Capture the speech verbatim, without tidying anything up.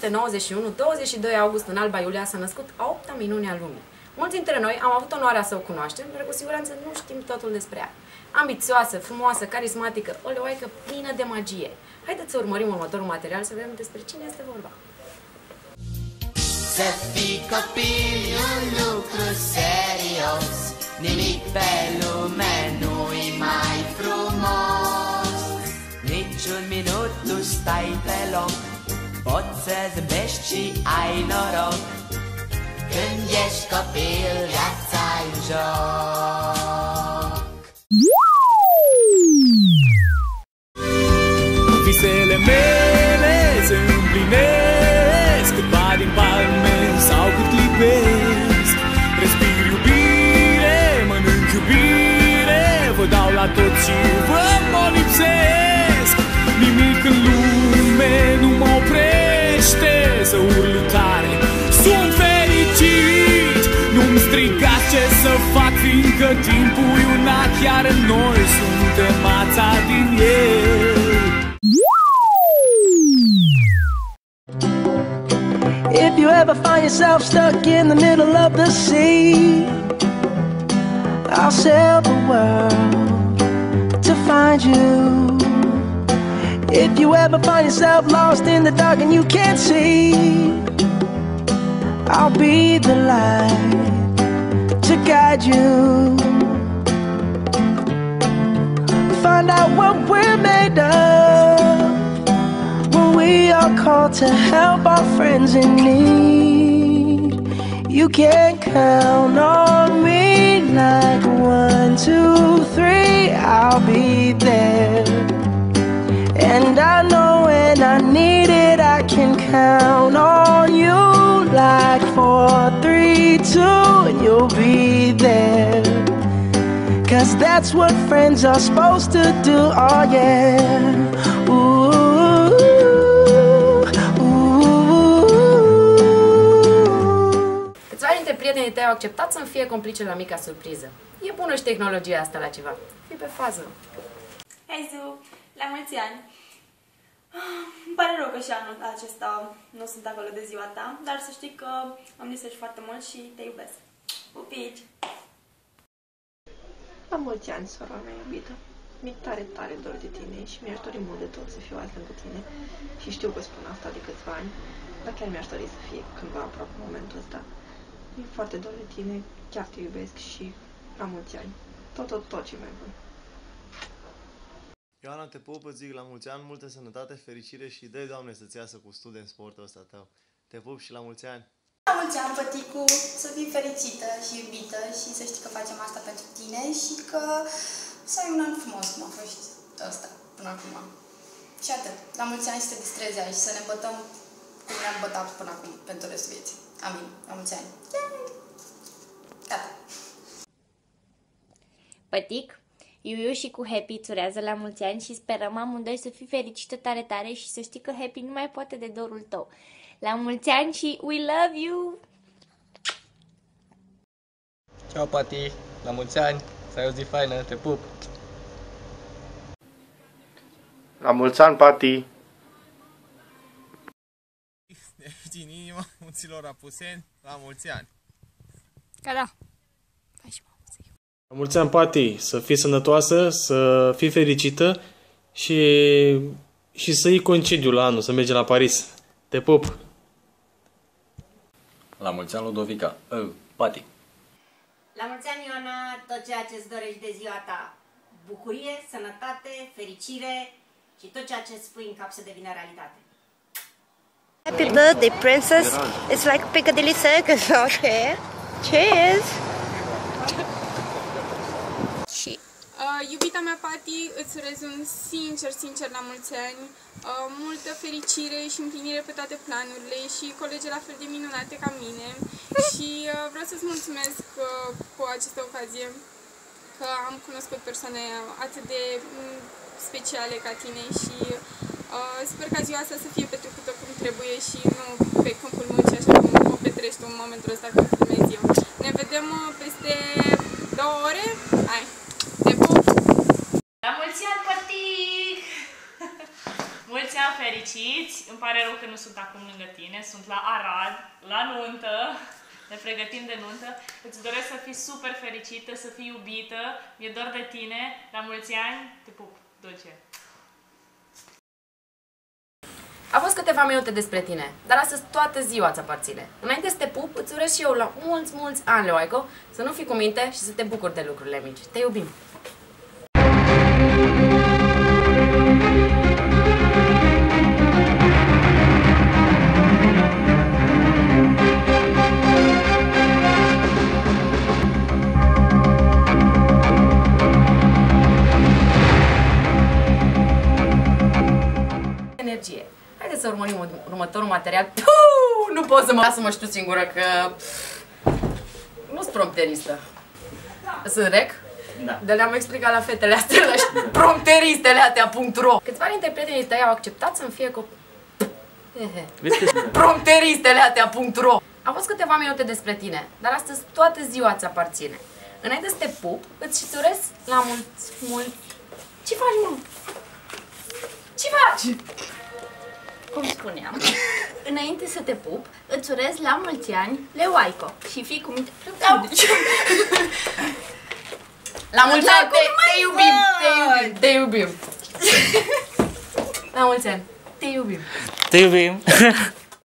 nouăzeci și unu, douăzeci și doi august, în Alba Iulia, s-a născut a opta minune a lumii. Mulți dintre noi am avut onoarea să o cunoaștem, dar cu siguranță nu știm totul despre ea. Ambițioasă, frumoasă, carismatică, o leoaică plină de magie. Haideți să urmărim următorul material să vedem despre cine este vorba. Să fii copil e un lucru serios, nimic pe lume nu-i mai frumos. Niciun minut nu stai pe loc, poți să zâmbești și ai noroc. Când ești copil, viața-i în joc. Visele mele se împlinesc, cât bani din palme sau cât lipesc. Respir iubire, mănânc iubire, vă dau la tot și vă mă lipsesc. Nimic în lume nu mă oprește să urlu tare, sunt fericit. Nu-mi strigați ce să fac, fiindcă timpul e una, chiar noi suntem mața din el. If you ever find yourself stuck in the middle of the sea, I'll sail the world to find you. If you ever find yourself lost in the dark and you can't see, I'll be the light to guide you. Find out what we're made of when we are called to help our friends in need. You can count on me like one, two, three, I'll be there. And I know when I need it, I can count on you like four, three, two, and you'll be there. Cause that's what friends are supposed to do, oh yeah. Ooh, ooh. Câțiva dintre prietenii tăi au acceptat să-mi fie complice la mica surpriză. E bună și tehnologia asta la ceva. Fii pe fază. Hei, Zu! La mulți ani! Îmi pare rău că și anul acesta nu sunt acolo de ziua ta, dar să știi că îmi lisești foarte mult și te iubesc. Pupici! La mulți ani, sora mea iubită. Mi-e tare, tare dor de tine și mi-aș dori mult de tot să fiu azi lângă tine. Și știu că spun asta de câțiva ani, dar chiar mi-aș dori să fie cândva aproape momentul ăsta. Mi-e foarte dor de tine, chiar te iubesc și la mulți ani. Tot, tot, tot ce mai bun. Ioana, te pup, îți zic la mulți ani, multă sănătate, fericire și dă Doamne să-ți iasă cu student sportul ăsta tău. Te pup și la mulți ani! La mulți ani, Păticu, să fii fericită și iubită și să știi că facem asta pentru tine și că să ai un an frumos, cum a fost ăsta până acum. Și atât. La mulți ani să te distrezi aici, să ne bătăm cum ne-am bătat până acum, pentru restul vieții. Amin. La mulți ani. Gata. Pătic, Iuiu și cu Happy îți urează la mulți ani și sperăm amândoi să fii fericită tare tare și să știi că Happy nu mai poate de dorul tău. La mulți ani și we love you! Ciao, Pati! La mulți ani! Să ai o zi faină! Te pup! La mulți ani, Pati! Din inima munților Apuseni, la mulți ani! Ca da! La mulți ani, Pati! Să fii sănătoasă, să fii fericită și, și să iei concediu la anul, să mergi la Paris. Te pup! La mulți ani, Ludovica. Uh, Pati. La mulți ani, Ioana, tot ceea ce-ți dorești de ziua ta. Bucurie, sănătate, fericire și tot ceea ce spui în cap să devină realitate. Happy birthday, princess. It's like Piccadilly Circus out here. Cheers! Și uh, iubita mea, Pati, îți urez un sincer, sincer la mulți ani. Uh, multă fericire și împlinire pe toate planurile și colegi la fel de minunate ca mine. Și uh, vreau să-ți mulțumesc uh, cu această ocazie că am cunoscut persoane atât de um, speciale ca tine și uh, sper ca ziua asta să fie petrecută cum trebuie și nu pe câmpul muncii așa cum o petrești tu în momentul ăsta când filmezi eu. Ne vedem uh, peste două ore. Hai, te pup! La mulți ani, Pătic! Mulți ani fericiți. Îmi pare rău că nu sunt acum lângă tine. Sunt la Arad, la nuntă. Ne pregătim de nuntă. Îți doresc să fii super fericită, să fii iubită. Mi-e dor de tine. La mulți ani. Te pup, Dulce. A fost câteva minute despre tine, dar astăzi toată ziua ți aparține. Înainte să te pup, îți urez și eu la mulți, mulți ani, Leoaico, să nu fii cu minte și să te bucuri de lucrurile mici. Te iubim! Energie. Haideți să urmărim următorul material. Puh, nu pot să mă las să mă știu singură că nu sunt prompteristă. Sunt rec? Da. Dar le-am explicat la fetele astea, la prompteristeleatea punct ro. Câțiva dintre prietenii tăi au acceptat să-mi fie copii. prompteristeletea punct ro. Am fost câteva minute despre tine, dar astăzi toată ziua ți aparține. Înainte să te pup, îți urez la mulți, mulți... Ce faci, mă? Ce faci? Cum spuneam, înainte să te pup, îți urez la mulți ani, Leoaico, și fii cu minte. La mulți ani, te, te iubim, te iubim, te iubim. La mulți ani, te iubim. Te iubim.